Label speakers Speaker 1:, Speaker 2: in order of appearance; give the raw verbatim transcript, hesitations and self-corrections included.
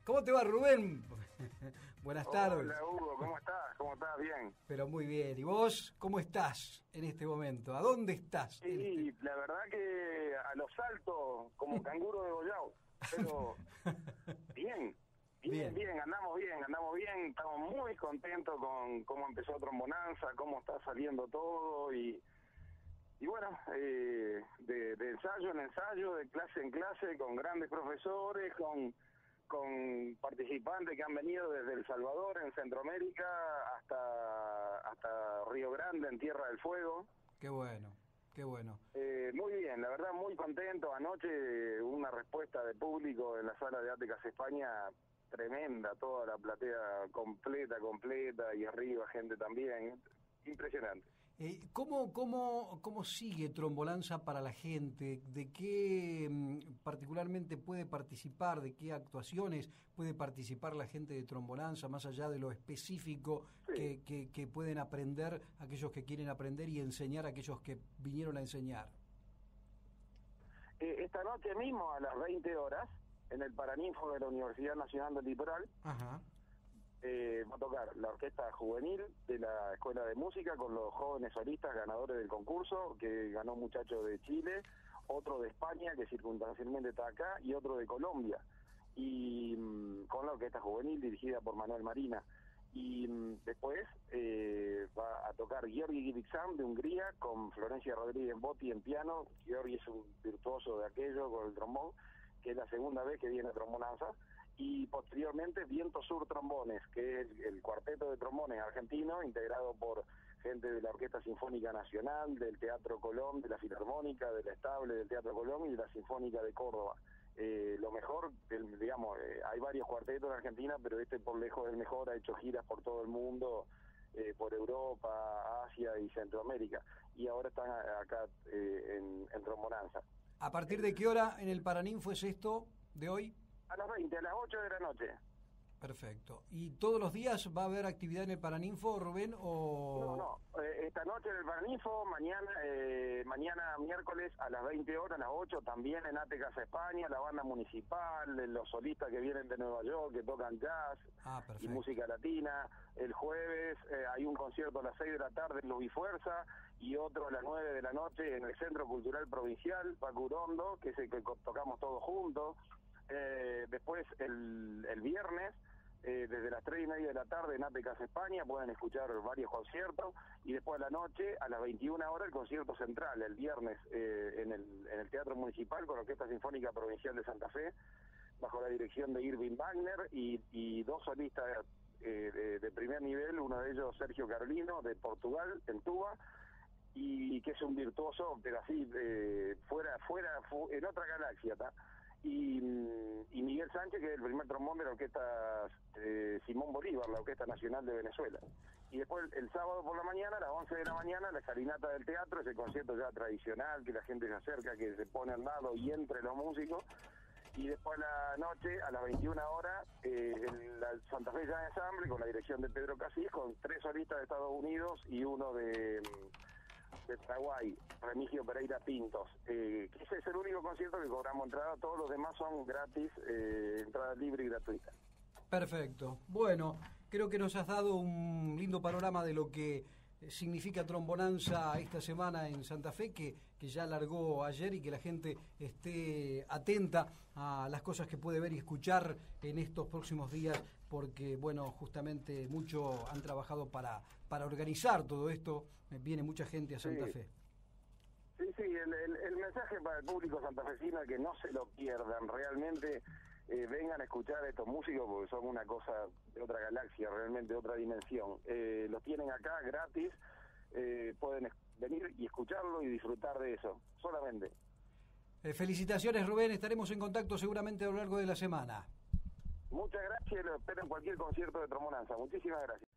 Speaker 1: ¿Cómo te va, Rubén? Buenas tardes.
Speaker 2: Hola, Hugo, ¿cómo estás? ¿Cómo estás? Bien.
Speaker 1: Pero muy bien. ¿Y vos cómo estás en este momento? ¿A dónde estás?
Speaker 2: Sí,
Speaker 1: este...
Speaker 2: la verdad que a los saltos, como canguro de Goyao. Pero bien, bien, bien, bien, andamos bien, andamos bien. Estamos muy contentos con cómo empezó Trombonanza, cómo está saliendo todo y... Y bueno, eh, de, de ensayo en ensayo, de clase en clase, con grandes profesores, con, con participantes que han venido desde El Salvador, en Centroamérica, hasta, hasta Río Grande, en Tierra del Fuego.
Speaker 1: Qué bueno, qué bueno.
Speaker 2: Eh, muy bien, la verdad muy contento. Anoche una respuesta de público en la sala de Áticas España tremenda, toda la platea completa, completa, y arriba gente también. Impresionante.
Speaker 1: Eh, ¿cómo, cómo, ¿Cómo sigue Trombonanza para la gente? ¿De qué mm, particularmente puede participar? ¿De qué actuaciones puede participar la gente de Trombonanza, más allá de lo específico
Speaker 2: Sí.
Speaker 1: que, que, que pueden aprender aquellos que quieren aprender y enseñar a aquellos que vinieron a enseñar?
Speaker 2: Eh, esta noche mismo, a las veinte horas, en el Paraninfo de la Universidad Nacional del Litoral,
Speaker 1: Ajá.
Speaker 2: Eh, va a tocar la orquesta juvenil de la Escuela de Música con los jóvenes solistas ganadores del concurso, que ganó un muchacho de Chile, otro de España, que circunstancialmente está acá, y otro de Colombia, y mmm, con la orquesta juvenil dirigida por Manuel Marina. Y mmm, después eh, va a tocar Georgi Gibixan de Hungría con Florencia Rodríguez Botti en piano. Georgi es un virtuoso de aquello con el trombón, que es la segunda vez que viene a Trombonanza. Y posteriormente Viento Sur Trombones, que es el cuarteto de trombones argentino, integrado por gente de la Orquesta Sinfónica Nacional, del Teatro Colón, de la Filarmónica, de la Estable del Teatro Colón y de la Sinfónica de Córdoba. Eh, lo mejor, el, digamos, eh, hay varios cuartetos en Argentina, pero este por lejos es el mejor, ha hecho giras por todo el mundo, eh, por Europa, Asia y Centroamérica, y ahora están acá eh, en, en Trombonanza.
Speaker 1: ¿A partir de qué hora en el Paraninfo es esto de hoy?
Speaker 2: A las veinte, a las ocho de la noche.
Speaker 1: Perfecto. ¿Y todos los días va a haber actividad en el Paraninfo, Rubén? O...
Speaker 2: No, no. Eh, esta noche en el Paraninfo, mañana eh, mañana miércoles a las veinte horas, a las ocho, también en Áticas España, la banda municipal, los solistas que vienen de Nueva York, que tocan jazz
Speaker 1: ah,
Speaker 2: y música latina. El jueves eh, hay un concierto a las seis de la tarde en Lubifuerza y otro a las nueve de la noche en el Centro Cultural Provincial, Paco Urondo, que es el que tocamos todos juntos. Eh, después, el, el viernes, eh, desde las tres y media de la tarde en Áticas España, pueden escuchar varios conciertos, y después a la noche, a las veintiuna horas, el concierto central, el viernes, eh, en, el, en el Teatro Municipal, con la Orquesta Sinfónica Provincial de Santa Fe, bajo la dirección de Irving Wagner, y, y dos solistas eh, de, de primer nivel, uno de ellos Sergio Carolino, de Portugal, en tuba, y que es un virtuoso, pero así, eh, fuera, fuera, fu en otra galaxia, ¿tá? Y, y Miguel Sánchez, que es el primer trombón de la orquesta eh, Simón Bolívar, la Orquesta Nacional de Venezuela. Y después el, el sábado por la mañana, a las once de la mañana, la escalinata del teatro, ese concierto ya tradicional, que la gente se acerca, que se pone al lado y entre los músicos. Y después a la noche, a las veintiuna horas, eh, el, la Santa Fe Jazz Ensemble, con la dirección de Pedro Casís, con tres solistas de Estados Unidos y uno de... de Paraguay, Remigio Pereira Pintos, eh, que ese es el único concierto que cobramos entrada, todos los demás son gratis, eh, entrada libre y gratuita.
Speaker 1: Perfecto. Bueno, creo que nos has dado un lindo panorama de lo que significa Trombonanza esta semana en Santa Fe, que, que ya largó ayer, y que la gente esté atenta a las cosas que puede ver y escuchar en estos próximos días, porque, bueno, justamente mucho han trabajado para, para organizar todo esto. Viene mucha gente a Santa
Speaker 2: Sí.
Speaker 1: Fe.
Speaker 2: Sí, sí, el, el, el mensaje para el público santafesino es que no se lo pierdan, realmente eh, vengan a escuchar a estos músicos porque son una cosa de otra galaxia, realmente de otra dimensión. Eh, los tienen acá gratis, eh, pueden venir y escucharlo y disfrutar de eso, solamente.
Speaker 1: Eh, felicitaciones, Rubén, estaremos en contacto seguramente a lo largo de la semana.
Speaker 2: Muchas gracias y lo espero en cualquier concierto de Trombonanza. Muchísimas gracias.